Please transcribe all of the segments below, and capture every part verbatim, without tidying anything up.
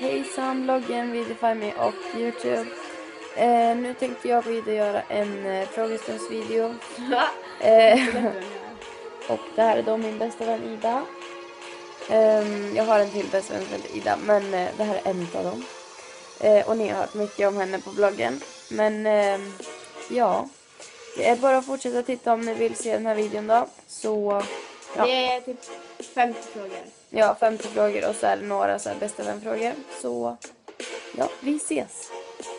Hejsan, bloggen, Videofy Me och Youtube. Eh, nu tänkte jag vidare göra en eh, frågestundsvideo. eh, och det här är då min bästa vän Ida. Eh, jag har en till bästa vän som heter Ida, men eh, det här är en av dem. Eh, och ni har hört mycket om henne på bloggen. Men eh, ja, det är bara att fortsätta titta om ni vill se den här videon då. Så ja. Det är typ femtio frågor. Ja, femtio frågor och så är det några så här bästa vänfrågor. Så ja, vi ses.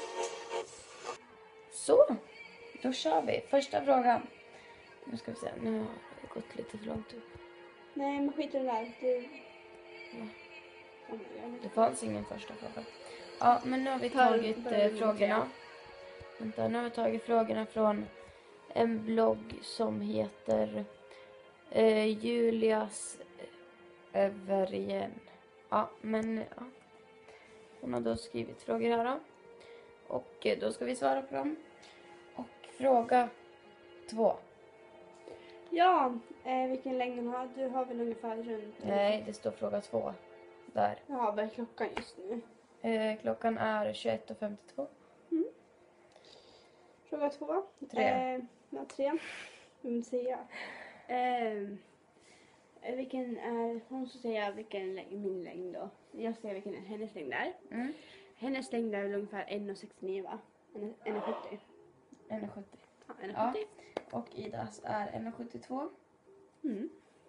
Så, då kör vi. Första frågan. Nu ska vi se, nu har det gått lite för långt upp. Nej, men skit i det där. Det... Ja. Det fanns ingen första fråga. Ja, men nu har vi tagit eh, frågorna. Vänta, nu har vi tagit frågorna från en blogg som heter eh, Julias Övergen. Ja, men ja. Hon har då skrivit frågor här då. Och eh, då ska vi svara på dem. Och fråga två. Ja, eh, vilken längd den har. Du har väl ungefär runt... Nej, det står fråga två. Där. Ja, vad är klockan just nu? Eh, klockan är tjugoett och femtiotvå. Mm. Fråga två. Tre. Eh, ja, tre. Vem säger jag? Eh, vilken är... Hon ska säga vilken längd, min längd då. Jag säger vilken är hennes längd är. Mm. Hennes längd är väl ungefär en komma sextionio, va? en komma sjuttio. en komma sjuttio. Ja, en komma sjuttio. Ja. Och Idas är en komma sjuttiotvå. Mm.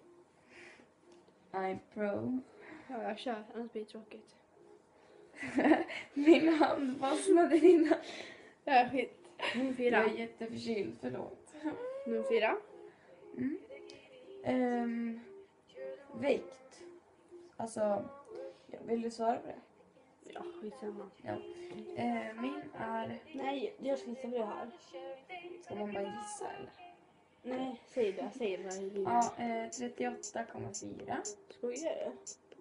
I'm pro. Ja, jag kör. Annars blir det tråkigt. Min hand fastnade innan. Ja, skit. Nummer fyra. Jag är jätteförkyld, förlåt. Nummer fyra. Mm. Um, vikt. Alltså, ja, vill du svara på det? Ja, skitsamma. Ja. Uh, min är... Nej, jag ska gissa vad jag har. Ska man bara gissa eller? Nej, säg det. Säg det. Vad ja, uh, trettioåtta komma fyra. Skojar du?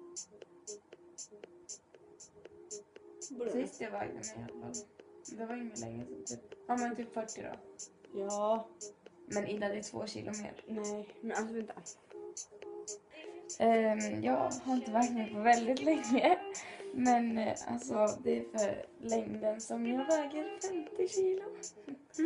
Sist jag vägde mig i alla fall. Det var ingen länge sedan. Typ. Ja, men typ fyrtio då. Ja. Men Ida, det är två kilo mer. Nej, men alltså vänta. Um, jag har inte vägt mig på väldigt länge. Men uh, alltså, det är för längden som jag väger femtio kilo. Mm.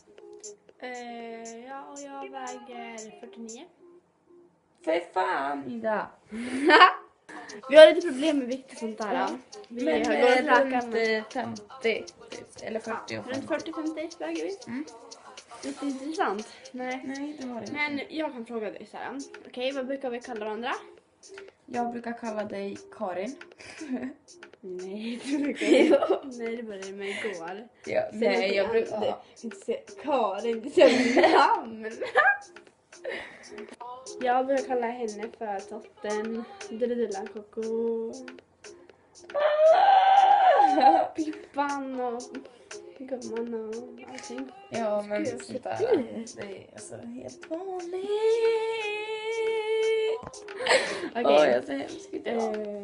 Uh, ja, och jag väger fyrtionio. För fan, Ida! Vi har lite problem med vikt och sånt där. Ja. Vi Men har äh, gått runt äh, femtio, typ. Eller fyrtio och Runt femtio. fyrtio femtio väger vi. Mm. Lite intressant. Nej. Nej, det var det Men inte. jag kan fråga dig så här. Okej, okay, vad brukar vi kalla varandra? Jag brukar kalla dig Karin. Nej, det brukar jag. Nej, det började med igår. Ja, nej, jag brukar... Ja. Inte säga Karin, inte säga namn. Jag brukar kalla henne för Totten, Dulledullan, Koko, Pippan och Gumman och allting. Ja, men Gud, sånt där, det är alltså helt vanligt. Okej. Åh, jag är så hemskt idag. Eh,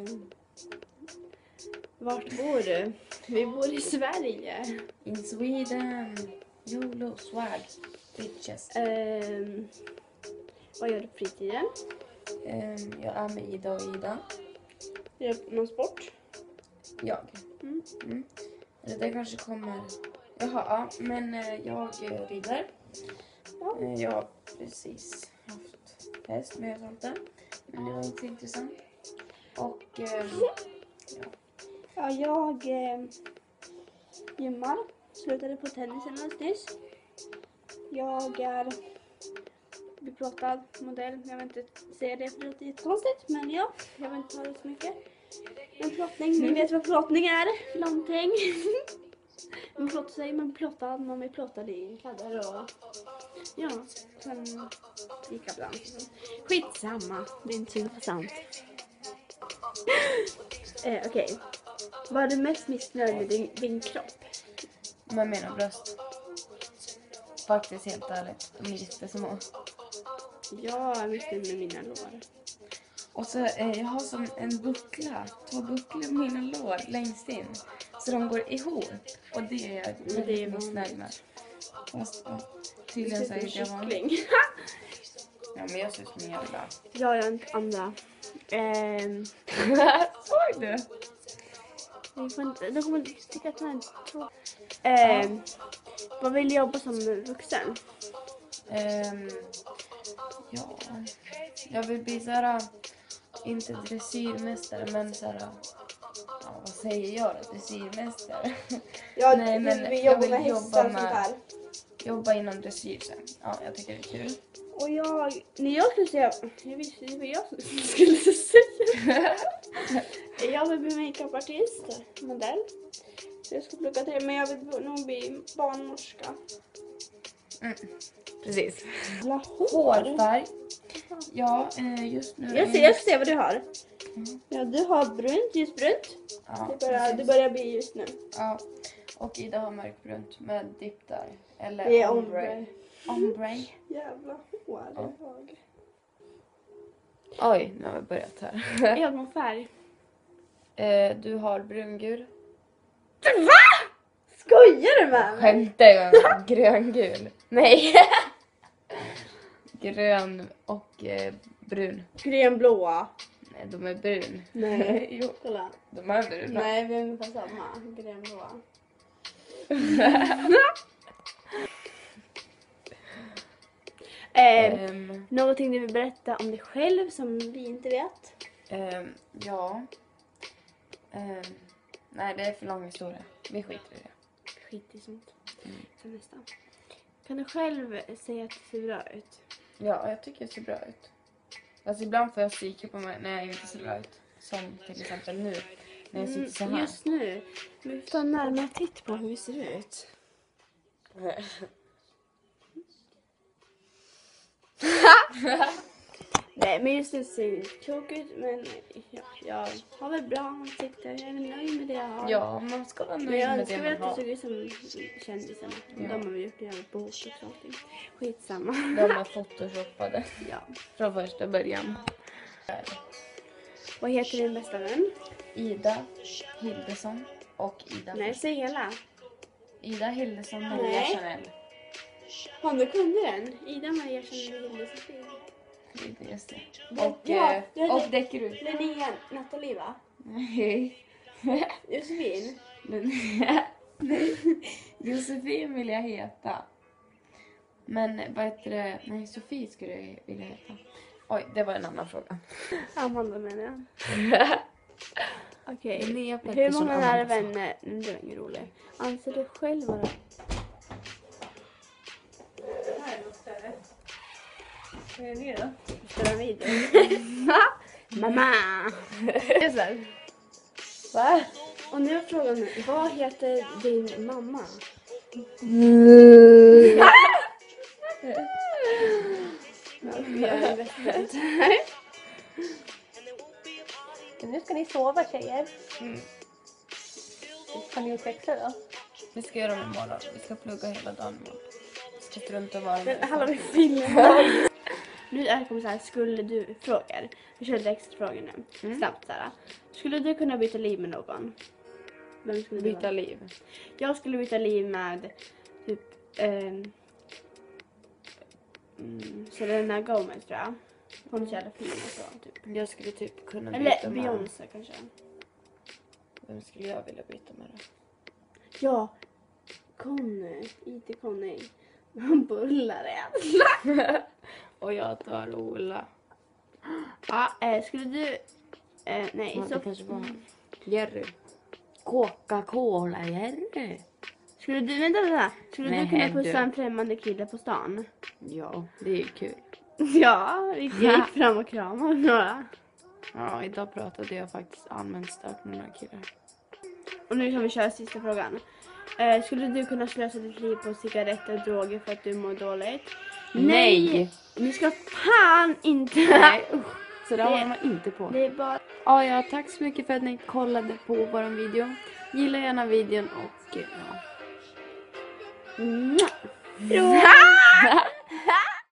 vart bor du? Vi bor i Sverige. In Sweden. YOLO, swag, bitches. Eh, vad gör du på fritiden? Um, jag är med Ida och Ida. Gör du någon sport? Jag. Mm. Mm. Eller det kanske kommer... Jaha, ja. Men eh, jag eh, rider. Ja. Eh, jag har precis haft häst med och sånt där. Men det var inte så intressant. Och... Eh, ja. Ja, jag eh, gymmar. Slutade på tennisen alldeles nyss. Jag är beplåtad modell. Jag vill inte säga det för det är jättekonstigt. Men ja, jag vill inte ha det så mycket. En plåtning, ni vet vad plåtning är. Någonting. Man plåtar sig, man plåtad, man är plåtad i kläder och... Ja, sen lika bland. Skitsamma, det är inte så intressant. eh, Okej. Okay. Vad är du mest missnöjd med din, din kropp? Med mina bröst. Faktiskt helt ärligt. De är jättesmå. Jag är missnöjd med mina lår. Och så eh, jag har som en buckla. Två bucklor på mina lår längst in. Så de går ihop. Och det är jag väldigt missnöjd med. Fast ja, tydligen så är jag vanlig. Ja, men jag ser ut som en jävla. Jag gör inte andra. Ehm. Såg du? Jag får inte, de kommer inte tycka att det är tråkigt. Eh, vad vill du jobba som vuxen? Um, ja, jag vill bli så här, inte dressyrmästare, men så här, ja, vad säger jag då? Dressyrmästare? Ja, Nej, men du vill jag jobba vill med hästar jobba och sånt med, där. jobba inom dressyr sen. Ja, jag tycker det är kul. Och jag, när jag skulle säga, jag visste inte vad jag skulle säga. Jag vill bli makeupartist, modell. Så jag ska plugga till det, men jag vill nog bli barnmorska. Mm, precis. Hår. Hårfärg. Ja, eh, just nu. Jag ser, jag ser vad du har. Mm. Ja, du har brunt, ljusbrunt. Ja, det, börjar, precis. det börjar bli just nu. Ja, och Ida har mörkbrunt med dipp där. Eller Det är ombre. ombre. Ombre. Jävla hår. Ja. Jag. Oj, nu har vi börjat här. Jag har färg. eh, du har brungul. Va? Skojar du med mig? Skämtar jag? Gröngul. Nej. Grön och eh, brun. Grönblåa. Nej, de är brun. Nej. Jo, Kolla. de är bruna. Nej, vi är ungefär samma. Grönblåa. eh, um, någonting du vill berätta om dig själv som vi inte vet? um, ja. Um, nej, det är för lång historia. Vi skiter i det. Skit i sånt. Mm. Sen nästa. Kan du själv säga att det ser bra ut? Ja, jag tycker det ser bra ut. Fast ibland får jag stryka på mig när jag inte ser bra ut. Som till exempel nu. När jag sitter så här. Just nu. Vi får ta en närmare titt på hur vi ser ut. Nej, men just nu ser det tråkigt ut. Men ja, jag har väl bra ansikte. Jag är nöjd med det jag har. Ja, man ska vara Men nöjd jag med önskar det väl man att det har. såg ut som kändisarna. Ja. De har väl gjort det jävligt på botox och allting. Skitsamma. De är photoshoppade. Ja. Från första början. Vad heter din bästa vän? Ida Hildesson och Ida. Nej, säg hela. Ida Hildesson och Nej. Maria Chanel. Om du kunde den. Ida, Maria, Chanel, Hildesson. Ida, just det. Ja, Och, ja, eh, det är och det. Deckerud. Linnea, Nathalie, va? Nej. Josefin. Men, nej. Josefin vill jag heta. Men vad heter det? Nej, Sofie skulle jag vilja heta. Oj, det var en annan fråga. Amanda menar jag. Okej. Linnea Hur Pettersson, många nära Amanda. vänner, nu är det ingen rolig, anser du själv vara? Här är något större. Vad är det då? Större video. Mamma! Det är så här. Va? Och nu är frågan, vad heter din mamma? Ja, vi gör en bäst här. Nu ska ni sova, tjejer. Mm. Kan ni sexa då? Vi ska göra dem imorgon. Vi ska plugga hela dagen imorgon. Vi ska strunta vara med. Men alla vill filma. Nu är det kommer så här, skulle du frågor. Vi kör lite extra frågor nu. Mm. Snabbt så här. Skulle du kunna byta liv med någon? Vem skulle du Byta vara? liv. Jag skulle byta liv med typ ehm, mm, Selena Gomez, tror jag. Hon är så jävla fin och så, typ. Jag skulle typ kunna byta Eller med... Beyoncé kanske. Vem skulle jag vilja byta med då? Ja, Conny. I T-Conny. Han bullar det. Och jag tar Ola. Ja, eh, skulle du... Eh, nej, Ja, så... det kanske var Jerry. Coca-Cola Jerry. Skulle du, vänta, vänta. Skulle Nej, du kunna du. pussa en främmande kille på stan? Ja, det är ju kul. Ja, vi gick fram och kramade några. Ja, idag pratade jag faktiskt allmänt stört med några killar. Och nu kan vi köra sista frågan. Eh, skulle du kunna slösa ditt liv på cigaretter och droger för att du mår dåligt? Nej! Ni ska fan inte... Nej, usch. Så där Det- håller man inte på. Det är bara... Ja, ja, tack så mycket för att ni kollade på vår video. Gilla gärna videon och ja. Mwah!